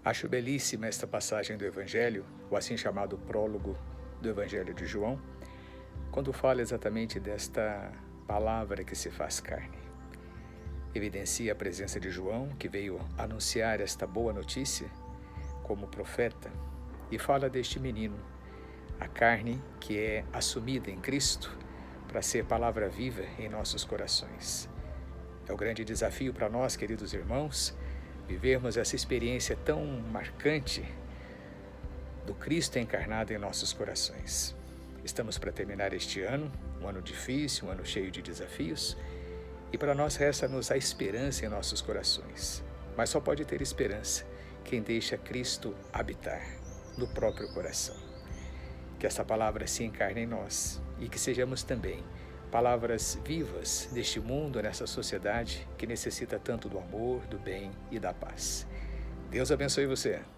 Acho belíssima esta passagem do Evangelho, o assim chamado prólogo do Evangelho de João, quando fala exatamente desta palavra que se faz carne. Evidencia a presença de João, que veio anunciar esta boa notícia como profeta, e fala deste menino, a carne que é assumida em Cristo para ser palavra viva em nossos corações. É o grande desafio para nós, queridos irmãos, vivermos essa experiência tão marcante do Cristo encarnado em nossos corações. Estamos para terminar este ano, um ano difícil, um ano cheio de desafios, e para nós resta-nos a esperança em nossos corações. Mas só pode ter esperança quem deixa Cristo habitar no próprio coração. Que essa palavra se encarne em nós e que sejamos também palavras vivas neste mundo, nessa sociedade que necessita tanto do amor, do bem e da paz. Deus abençoe você.